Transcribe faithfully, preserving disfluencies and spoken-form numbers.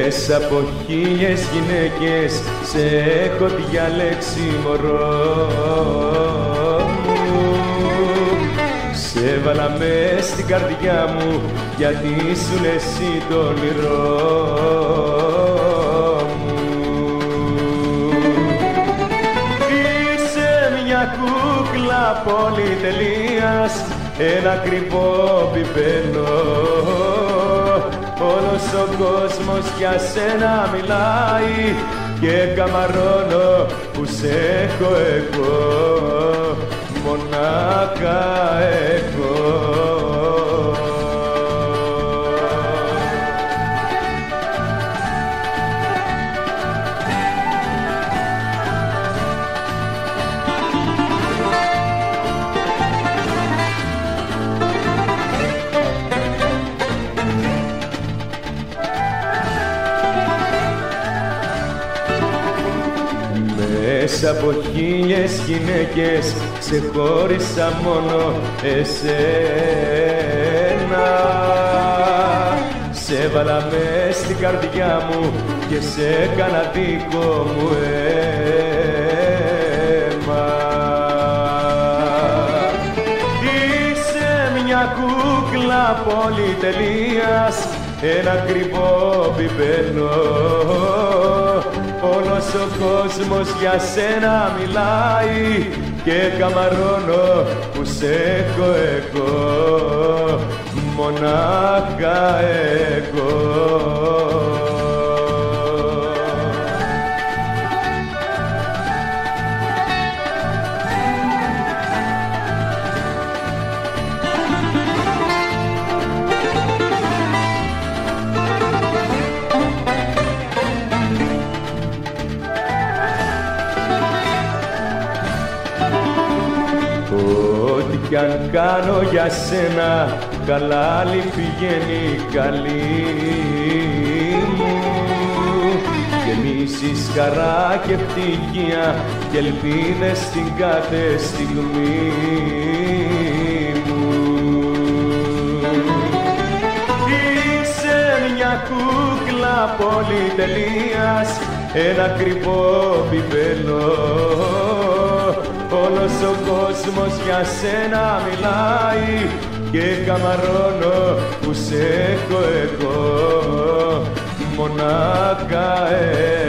Μέσα από χίλιες γυναίκες σε έχω διαλέξει μωρό μου. Σε βάλα μες στην καρδιά μου γιατί ήσουν εσύ το όνειρό μου. Είσαι μια κούκλα πολυτελείας, ένα ακριβό πιπένο. Όλος ο κόσμος για σένα μιλάει και καμαρώνω που σε έχω εγώ, μονάχα εγώ. Μέσα από χίλιες γυναίκες ξεχώρισα μόνο εσένα. Σε βάλα μες στην καρδιά μου και σε έκανα δικό μου αίμα. Είσαι μια κούκλα πολυτελείας, ένα ακριβό πιπένο. Όλος ο κόσμος για σένα μιλάει και καμαρώνω που σε έχω εγώ, μονάχα εγώ. Ό,τι κι αν κάνω για σένα, καλά άλλη πηγαίνει καλή μου. Γεμίσεις χαρά και ευτυχία και ελπίδες στην κάθε στιγμή μου. Είσαι μια κούκλα πολυτελείας, ένα ακριβό πιπένο. Όλος ο κόσμος για σένα μιλάει και καμαρώνω που σε έχω εγώ, μονάχα εγώ.